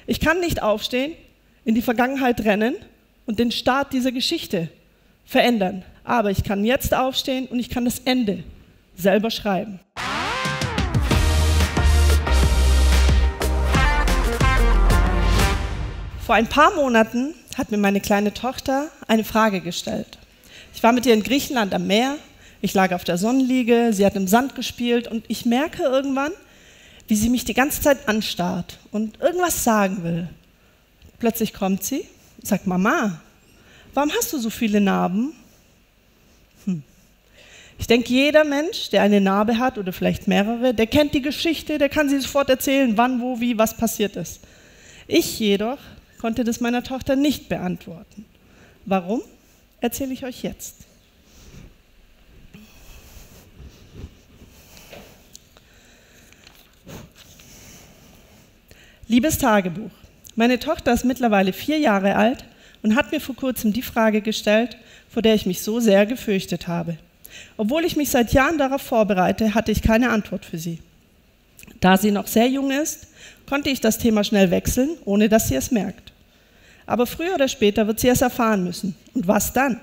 Ich kann nicht aufstehen, in die Vergangenheit rennen und den Start dieser Geschichte verändern. Aber ich kann jetzt aufstehen und ich kann das Ende selber schreiben. Vor ein paar Monaten hat mir meine kleine Tochter eine Frage gestellt. Ich war mit ihr in Griechenland am Meer, ich lag auf der Sonnenliege, sie hat im Sand gespielt und ich merke irgendwann, wie sie mich die ganze Zeit anstarrt und irgendwas sagen will. Plötzlich kommt sie und sagt, Mama, warum hast du so viele Narben? Ich denke, jeder Mensch, der eine Narbe hat oder vielleicht mehrere, der kennt die Geschichte, der kann sie sofort erzählen, wann, wo, wie, was passiert ist. Ich jedoch konnte das meiner Tochter nicht beantworten. Warum? Erzähle ich euch jetzt. Liebes Tagebuch, meine Tochter ist mittlerweile 4 Jahre alt und hat mir vor kurzem die Frage gestellt, vor der ich mich so sehr gefürchtet habe. Obwohl ich mich seit Jahren darauf vorbereite, hatte ich keine Antwort für sie. Da sie noch sehr jung ist, konnte ich das Thema schnell wechseln, ohne dass sie es merkt. Aber früher oder später wird sie es erfahren müssen. Und was dann?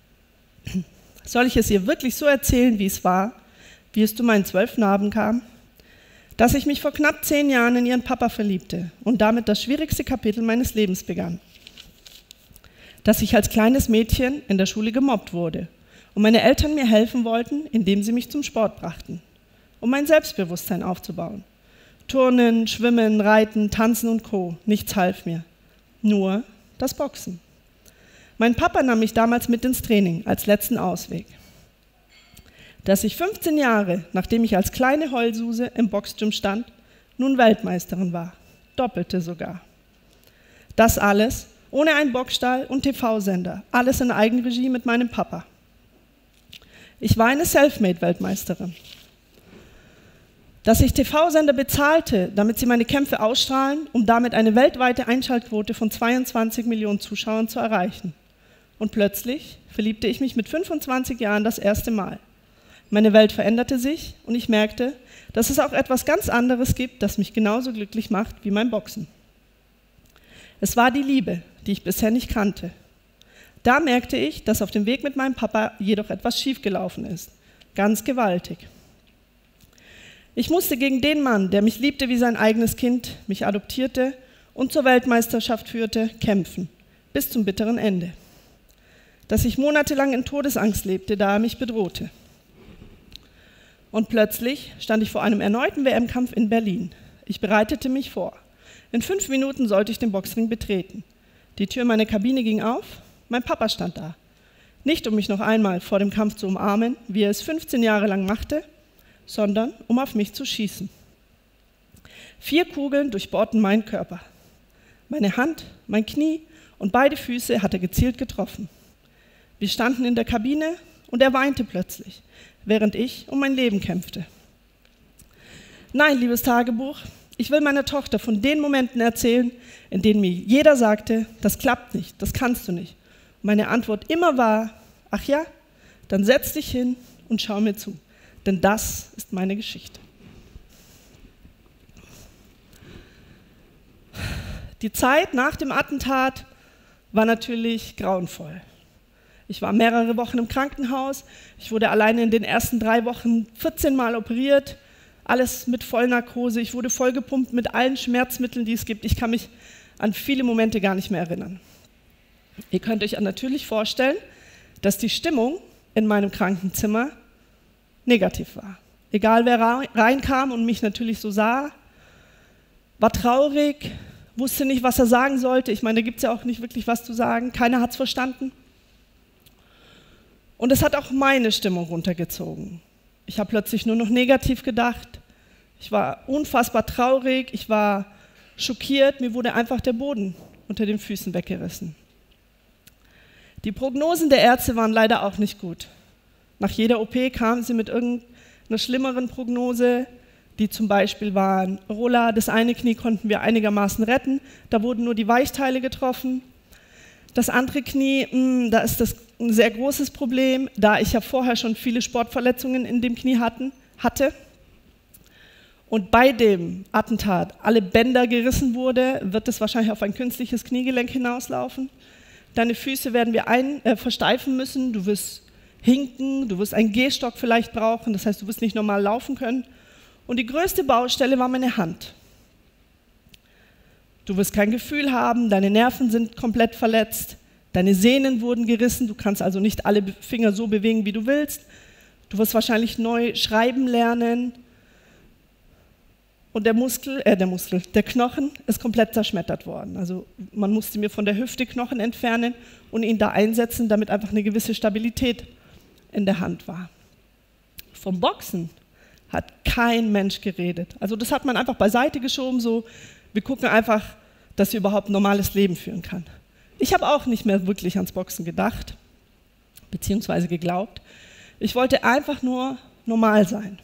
Soll ich es ihr wirklich so erzählen, wie es war, wie es zu meinen 12 Narben kam? Dass ich mich vor knapp 10 Jahren in ihren Papa verliebte und damit das schwierigste Kapitel meines Lebens begann. Dass ich als kleines Mädchen in der Schule gemobbt wurde und meine Eltern mir helfen wollten, indem sie mich zum Sport brachten, um mein Selbstbewusstsein aufzubauen. Turnen, Schwimmen, Reiten, Tanzen und Co. Nichts half mir. Nur das Boxen. Mein Papa nahm mich damals mit ins Training als letzten Ausweg. Dass ich 15 Jahre, nachdem ich als kleine Heulsuse im Boxgym stand, nun Weltmeisterin war. Doppelte sogar. Das alles ohne einen Boxstall und TV-Sender. Alles in Eigenregie mit meinem Papa. Ich war eine Selfmade-Weltmeisterin. Dass ich TV-Sender bezahlte, damit sie meine Kämpfe ausstrahlen, um damit eine weltweite Einschaltquote von 22 Millionen Zuschauern zu erreichen. Und plötzlich verliebte ich mich mit 25 Jahren das erste Mal. Meine Welt veränderte sich und ich merkte, dass es auch etwas ganz anderes gibt, das mich genauso glücklich macht wie mein Boxen. Es war die Liebe, die ich bisher nicht kannte. Da merkte ich, dass auf dem Weg mit meinem Papa jedoch etwas schiefgelaufen ist. Ganz gewaltig. Ich musste gegen den Mann, der mich liebte wie sein eigenes Kind, mich adoptierte und zur Weltmeisterschaft führte, kämpfen. Bis zum bitteren Ende. Dass ich monatelang in Todesangst lebte, da er mich bedrohte. Und plötzlich stand ich vor einem erneuten WM-Kampf in Berlin. Ich bereitete mich vor. In 5 Minuten sollte ich den Boxring betreten. Die Tür meiner Kabine ging auf, mein Papa stand da. Nicht, um mich noch einmal vor dem Kampf zu umarmen, wie er es 15 Jahre lang machte, sondern um auf mich zu schießen. 4 Kugeln durchbohrten meinen Körper. Meine Hand, mein Knie und beide Füße hat er gezielt getroffen. Wir standen in der Kabine und er weinte plötzlich, während ich um mein Leben kämpfte. Nein, liebes Tagebuch, ich will meiner Tochter von den Momenten erzählen, in denen mir jeder sagte, das klappt nicht, das kannst du nicht. Meine Antwort immer war, ach ja, dann setz dich hin und schau mir zu, denn das ist meine Geschichte. Die Zeit nach dem Attentat war natürlich grauenvoll. Ich war mehrere Wochen im Krankenhaus, ich wurde alleine in den ersten 3 Wochen 14 Mal operiert, alles mit Vollnarkose, ich wurde vollgepumpt mit allen Schmerzmitteln, die es gibt. Ich kann mich an viele Momente gar nicht mehr erinnern. Ihr könnt euch natürlich vorstellen, dass die Stimmung in meinem Krankenzimmer negativ war. Egal wer reinkam und mich natürlich so sah, war traurig, wusste nicht, was er sagen sollte. Ich meine, da gibt es ja auch nicht wirklich was zu sagen, keiner hat es verstanden. Und es hat auch meine Stimmung runtergezogen. Ich habe plötzlich nur noch negativ gedacht. Ich war unfassbar traurig, ich war schockiert, mir wurde einfach der Boden unter den Füßen weggerissen. Die Prognosen der Ärzte waren leider auch nicht gut. Nach jeder OP kamen sie mit irgendeiner schlimmeren Prognose, die zum Beispiel waren, Rolla, das eine Knie konnten wir einigermaßen retten, da wurden nur die Weichteile getroffen. Das andere Knie, da ist das ein sehr großes Problem, da ich ja vorher schon viele Sportverletzungen in dem Knie hatte. und bei dem Attentat alle Bänder gerissen wurde, wird es wahrscheinlich auf ein künstliches Kniegelenk hinauslaufen. Deine Füße werden wir versteifen müssen, du wirst hinken, du wirst einen Gehstock vielleicht brauchen, das heißt, du wirst nicht normal laufen können. Und die größte Baustelle war meine Hand. Du wirst kein Gefühl haben, deine Nerven sind komplett verletzt, deine Sehnen wurden gerissen, du kannst also nicht alle Finger so bewegen, wie du willst. Du wirst wahrscheinlich neu schreiben lernen. Und der Knochen ist komplett zerschmettert worden. Also man musste mir von der Hüfte Knochen entfernen und ihn da einsetzen, damit einfach eine gewisse Stabilität in der Hand war. Vom Boxen hat kein Mensch geredet. Also das hat man einfach beiseite geschoben, so wir gucken einfach, dass sie überhaupt ein normales Leben führen kann. Ich habe auch nicht mehr wirklich ans Boxen gedacht, beziehungsweise geglaubt. Ich wollte einfach nur normal sein.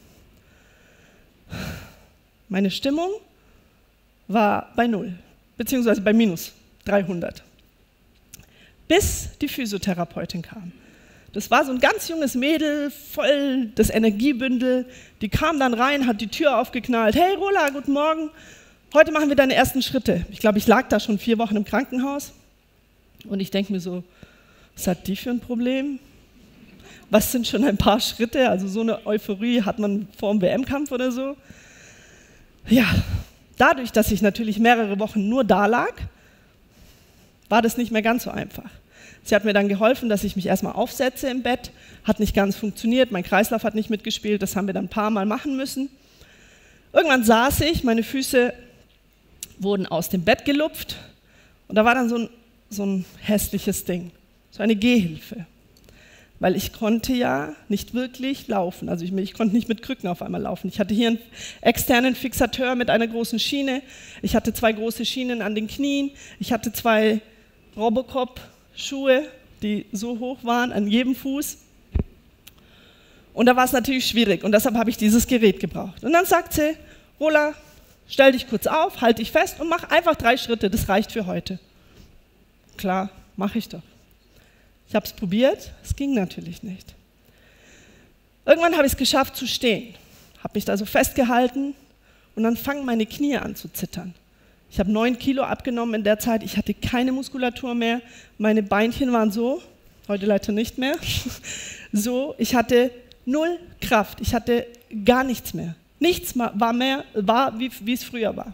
Meine Stimmung war bei 0, beziehungsweise bei minus 300. Bis die Physiotherapeutin kam. Das war so ein ganz junges Mädel, voll das Energiebündel. Die kam dann rein, hat die Tür aufgeknallt. Hey Rola, guten Morgen. Heute machen wir deine ersten Schritte. Ich glaube, ich lag da schon 4 Wochen im Krankenhaus. Und ich denke mir so, was hat die für ein Problem? Was sind schon ein paar Schritte? Also so eine Euphorie hat man vor dem WM-Kampf oder so. Ja, dadurch, dass ich natürlich mehrere Wochen nur da lag, war das nicht mehr ganz so einfach. Sie hat mir dann geholfen, dass ich mich erstmal aufsetze im Bett. Hat nicht ganz funktioniert, mein Kreislauf hat nicht mitgespielt, das haben wir dann ein paar Mal machen müssen. Irgendwann saß ich, meine Füße wurden aus dem Bett gelupft und da war dann so ein hässliches Ding, so eine Gehhilfe. Weil ich konnte ja nicht wirklich laufen, also ich konnte nicht mit Krücken auf einmal laufen. Ich hatte hier einen externen Fixateur mit einer großen Schiene, ich hatte 2 große Schienen an den Knien, ich hatte 2 Robocop-Schuhe, die so hoch waren an jedem Fuß. Und da war es natürlich schwierig und deshalb habe ich dieses Gerät gebraucht. Und dann sagt sie, Rola, stell dich kurz auf, halt dich fest und mach einfach 3 Schritte, das reicht für heute. Klar, mache ich doch. Ich habe es probiert, es ging natürlich nicht. Irgendwann habe ich es geschafft zu stehen, habe mich da so festgehalten und dann fangen meine Knie an zu zittern. Ich habe 9 Kilo abgenommen in der Zeit, ich hatte keine Muskulatur mehr, meine Beinchen waren so, heute leider nicht mehr, so, ich hatte 0 Kraft, ich hatte gar nichts mehr. Nichts war wie es früher war.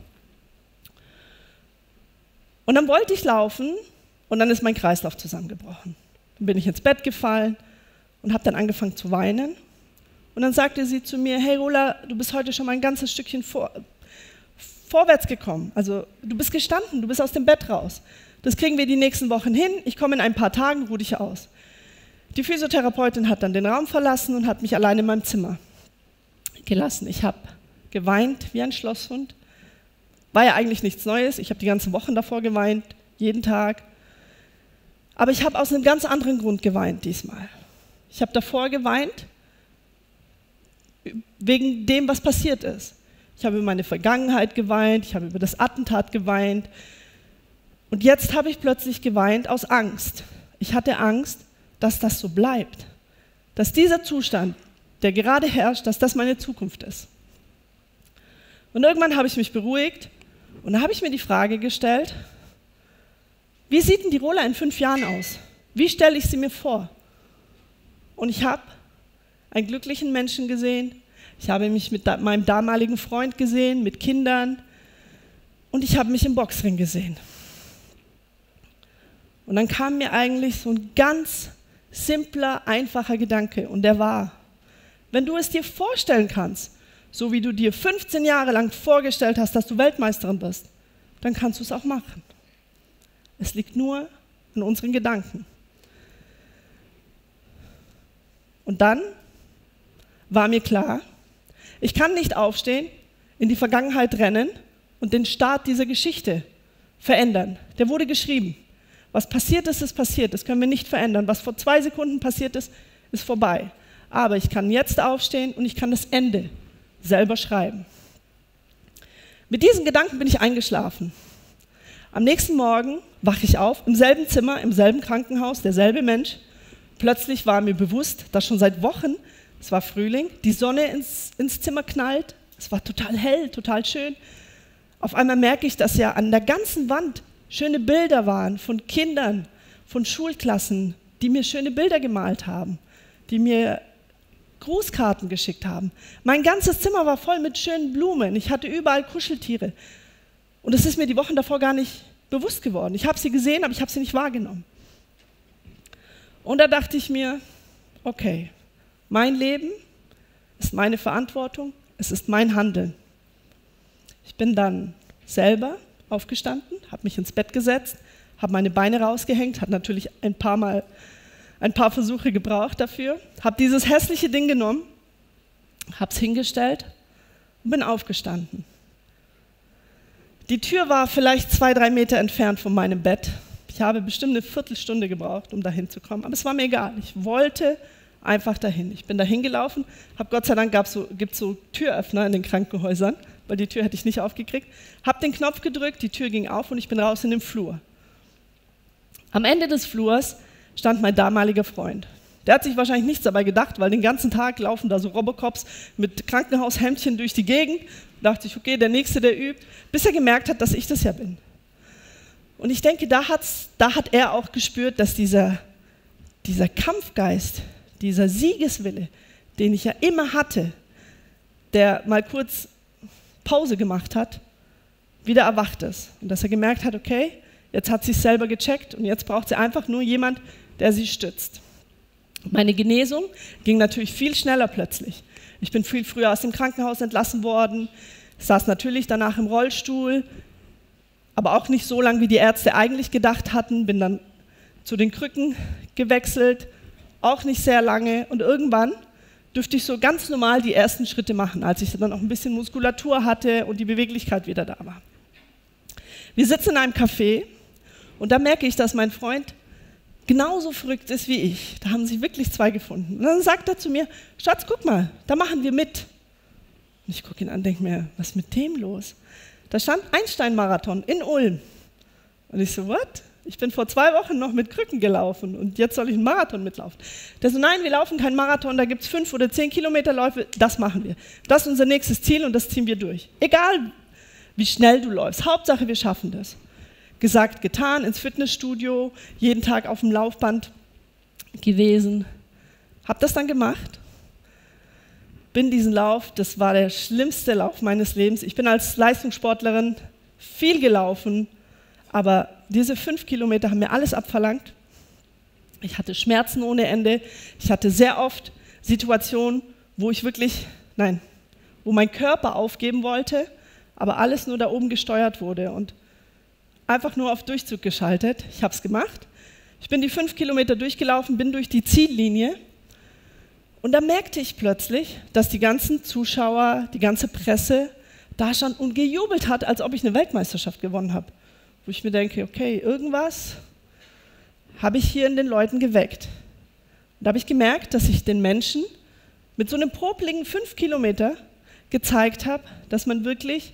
Und dann wollte ich laufen und dann ist mein Kreislauf zusammengebrochen. Dann bin ich ins Bett gefallen und habe dann angefangen zu weinen. Und dann sagte sie zu mir, hey Rola, du bist heute schon mal ein ganzes Stückchen vorwärts gekommen. Also du bist gestanden, du bist aus dem Bett raus. Das kriegen wir die nächsten Wochen hin. Ich komme in ein paar Tagen, ruh dich aus. Die Physiotherapeutin hat dann den Raum verlassen und hat mich allein in meinem Zimmer gelassen. Ich habe geweint wie ein Schlosshund. War ja eigentlich nichts Neues. Ich habe die ganzen Wochen davor geweint, jeden Tag. Aber ich habe aus einem ganz anderen Grund geweint diesmal. Ich habe davor geweint, wegen dem, was passiert ist. Ich habe über meine Vergangenheit geweint, ich habe über das Attentat geweint. Und jetzt habe ich plötzlich geweint aus Angst. Ich hatte Angst, dass das so bleibt. Dass dieser Zustand, der gerade herrscht, dass das meine Zukunft ist. Und irgendwann habe ich mich beruhigt und da habe ich mir die Frage gestellt, wie sieht denn die Rola in 5 Jahren aus? Wie stelle ich sie mir vor? Und ich habe einen glücklichen Menschen gesehen, ich habe mich mit meinem damaligen Freund gesehen, mit Kindern und ich habe mich im Boxring gesehen. Und dann kam mir eigentlich so ein ganz simpler, einfacher Gedanke und der war, wenn du es dir vorstellen kannst, so wie du dir 15 Jahre lang vorgestellt hast, dass du Weltmeisterin bist, dann kannst du es auch machen. Es liegt nur in unseren Gedanken. Und dann war mir klar, ich kann nicht aufstehen, in die Vergangenheit rennen und den Start dieser Geschichte verändern. Der wurde geschrieben. Was passiert ist, ist passiert. Das können wir nicht verändern. Was vor 2 Sekunden passiert ist, ist vorbei. Aber ich kann jetzt aufstehen und ich kann das Ende selber schreiben. Mit diesen Gedanken bin ich eingeschlafen. Am nächsten Morgen wache ich auf, im selben Zimmer, im selben Krankenhaus, derselbe Mensch. Plötzlich war mir bewusst, dass schon seit Wochen, es war Frühling, die Sonne ins Zimmer knallt, Es war total hell, total schön. Auf einmal merke ich, dass ja an der ganzen Wand schöne Bilder waren von Kindern, von Schulklassen, die mir schöne Bilder gemalt haben, die mir Grußkarten geschickt haben. Mein ganzes Zimmer war voll mit schönen Blumen. Ich hatte überall Kuscheltiere. Und das ist mir die Wochen davor gar nicht bewusst geworden. Ich habe sie gesehen, aber ich habe sie nicht wahrgenommen. Und da dachte ich mir, okay, mein Leben ist meine Verantwortung, es ist mein Handeln. Ich bin dann selber aufgestanden, habe mich ins Bett gesetzt, habe meine Beine rausgehängt, hat natürlich ein paar Versuche gebraucht dafür, habe dieses hässliche Ding genommen, habe es hingestellt und bin aufgestanden. Die Tür war vielleicht 2-3 Meter entfernt von meinem Bett. Ich habe bestimmt eine Viertelstunde gebraucht, um dahin zu kommen, aber es war mir egal. Ich wollte einfach dahin. Ich bin dahin gelaufen, Gott sei Dank gibt es so Türöffner in den Krankenhäusern, weil die Tür hätte ich nicht aufgekriegt, habe den Knopf gedrückt, die Tür ging auf und ich bin raus in den Flur. Am Ende des Flurs stand mein damaliger Freund. Der hat sich wahrscheinlich nichts dabei gedacht, weil den ganzen Tag laufen da so Robocops mit Krankenhaushemdchen durch die Gegend. Da dachte ich, okay, der Nächste, der übt, bis er gemerkt hat, dass ich das ja bin. Und ich denke, da hat er auch gespürt, dass dieser Kampfgeist, dieser Siegeswille, den ich ja immer hatte, der mal kurz Pause gemacht hat, wieder erwacht ist. Und dass er gemerkt hat, okay, jetzt hat sie es selber gecheckt und jetzt braucht sie einfach nur jemand, der sie stützt. Meine Genesung ging natürlich viel schneller plötzlich. Ich bin viel früher aus dem Krankenhaus entlassen worden, saß natürlich danach im Rollstuhl, aber auch nicht so lange, wie die Ärzte eigentlich gedacht hatten, bin dann zu den Krücken gewechselt, auch nicht sehr lange und irgendwann dürfte ich so ganz normal die ersten Schritte machen, als ich dann auch ein bisschen Muskulatur hatte und die Beweglichkeit wieder da war. Wir sitzen in einem Café und da merke ich, dass mein Freund genauso verrückt ist wie ich. Da haben sich wirklich zwei gefunden. Und dann sagt er zu mir, Schatz, guck mal, da machen wir mit. Und ich gucke ihn an und denke mir, was ist mit dem los? Da stand Einstein-Marathon in Ulm. Und ich so, what? Ich bin vor 2 Wochen noch mit Krücken gelaufen und jetzt soll ich einen Marathon mitlaufen. Der so, nein, wir laufen keinen Marathon, da gibt es 5 oder 10 Kilometerläufe, das machen wir. Das ist unser nächstes Ziel und das ziehen wir durch. Egal, wie schnell du läufst, Hauptsache, wir schaffen das. Gesagt, getan, ins Fitnessstudio, jeden Tag auf dem Laufband gewesen. Hab das dann gemacht. Bin diesen Lauf, das war der schlimmste Lauf meines Lebens. Ich bin als Leistungssportlerin viel gelaufen, aber diese 5 Kilometer haben mir alles abverlangt. Ich hatte Schmerzen ohne Ende. Ich hatte sehr oft Situationen, wo wo mein Körper aufgeben wollte, aber alles nur da oben gesteuert wurde und einfach nur auf Durchzug geschaltet. Ich habe es gemacht. Ich bin die 5 Kilometer durchgelaufen, bin durch die Ziellinie und da merkte ich plötzlich, dass die ganzen Zuschauer, die ganze Presse da stand und gejubelt hat, als ob ich eine Weltmeisterschaft gewonnen habe. Wo ich mir denke, okay, irgendwas habe ich hier in den Leuten geweckt. Und da habe ich gemerkt, dass ich den Menschen mit so einem popligen 5 Kilometer gezeigt habe, dass man wirklich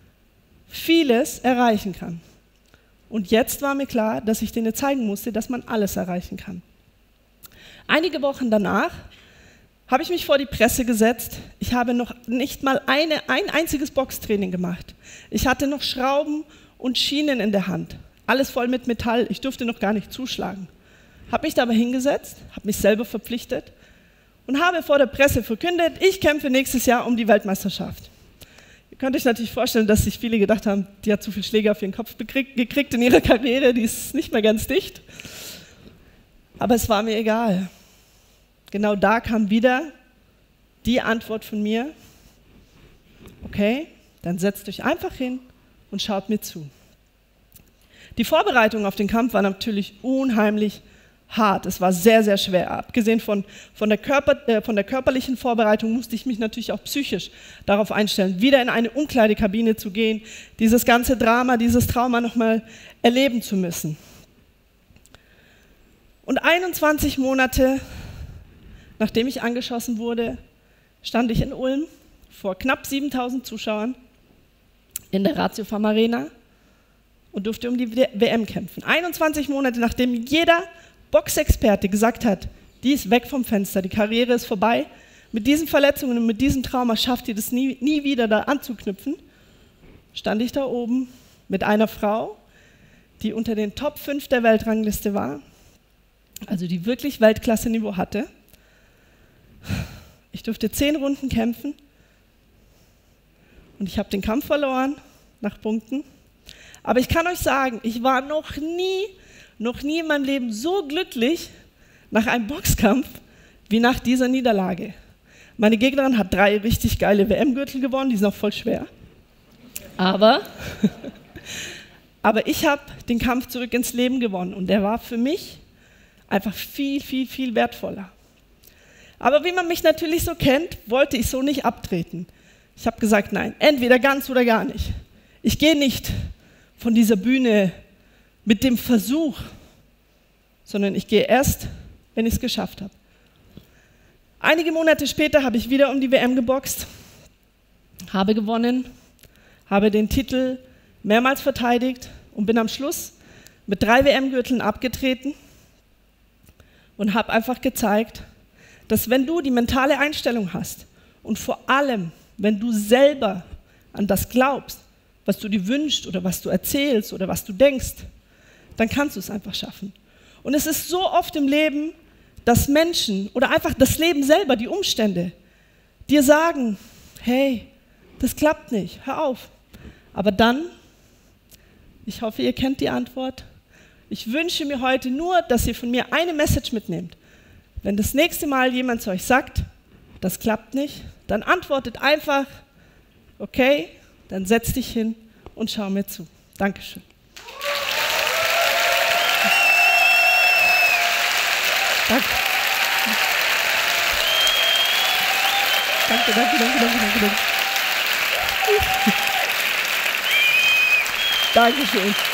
vieles erreichen kann. Und jetzt war mir klar, dass ich denen zeigen musste, dass man alles erreichen kann. Einige Wochen danach habe ich mich vor die Presse gesetzt. Ich habe noch nicht mal ein einziges Boxtraining gemacht. Ich hatte noch Schrauben und Schienen in der Hand. Alles voll mit Metall. Ich durfte noch gar nicht zuschlagen. Habe mich dabei hingesetzt, habe mich selber verpflichtet und habe vor der Presse verkündet, ich kämpfe nächstes Jahr um die Weltmeisterschaft. Ihr könnt euch natürlich vorstellen, dass sich viele gedacht haben, die hat zu viel Schläge auf ihren Kopf gekriegt in ihrer Karriere, die ist nicht mehr ganz dicht. Aber es war mir egal. Genau da kam wieder die Antwort von mir, okay, dann setzt euch einfach hin und schaut mir zu. Die Vorbereitung auf den Kampf war natürlich unheimlich hart. Es war sehr, sehr schwer. Abgesehen von der körperlichen Vorbereitung musste ich mich natürlich auch psychisch darauf einstellen, wieder in eine Umkleidekabine zu gehen, dieses ganze Drama, dieses Trauma nochmal erleben zu müssen. Und 21 Monate, nachdem ich angeschossen wurde, stand ich in Ulm vor knapp 7.000 Zuschauern in der Ratiopharm Arena und durfte um die WM kämpfen. 21 Monate, nachdem jeder Boxexperte gesagt hat, die ist weg vom Fenster, die Karriere ist vorbei, mit diesen Verletzungen und mit diesem Trauma schafft ihr das nie wieder da anzuknüpfen, stand ich da oben mit einer Frau, die unter den Top 5 der Weltrangliste war, also die wirklich Weltklasse-Niveau hatte. Ich durfte 10 Runden kämpfen und ich habe den Kampf verloren nach Punkten. Aber ich kann euch sagen, ich war noch nie in meinem Leben so glücklich nach einem Boxkampf wie nach dieser Niederlage. Meine Gegnerin hat 3 richtig geile WM-Gürtel gewonnen, die sind auch voll schwer. Aber ich habe den Kampf zurück ins Leben gewonnen und der war für mich einfach viel, viel, viel wertvoller. Aber wie man mich natürlich so kennt, wollte ich so nicht abtreten. Ich habe gesagt, nein, entweder ganz oder gar nicht. Ich gehe nicht von dieser Bühne mit dem Versuch, sondern ich gehe erst, wenn ich es geschafft habe. Einige Monate später habe ich wieder um die WM geboxt, habe gewonnen, habe den Titel mehrmals verteidigt und bin am Schluss mit 3 WM-Gürteln abgetreten und habe einfach gezeigt, dass wenn du die mentale Einstellung hast und vor allem, wenn du selber an das glaubst, was du dir wünschst oder was du erzählst oder was du denkst, dann kannst du es einfach schaffen. Und es ist so oft im Leben, dass Menschen oder einfach das Leben selber, die Umstände, dir sagen, hey, das klappt nicht, hör auf. Aber dann, ich hoffe, ihr kennt die Antwort, ich wünsche mir heute nur, dass ihr von mir eine Message mitnehmt. Wenn das nächste Mal jemand zu euch sagt, das klappt nicht, dann antwortet einfach, okay, dann setz dich hin und schau mir zu. Dankeschön. Danke. Danke. Dankeschön.